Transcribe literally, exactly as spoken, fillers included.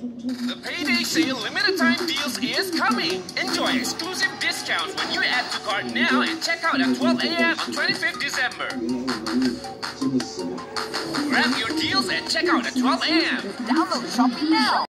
The Payday sale limited time deals is coming. Enjoy exclusive discounts when you add to cart now and check out at twelve A M on twenty-fifth December. Grab your deals and check out at twelve A M Download Shopee now.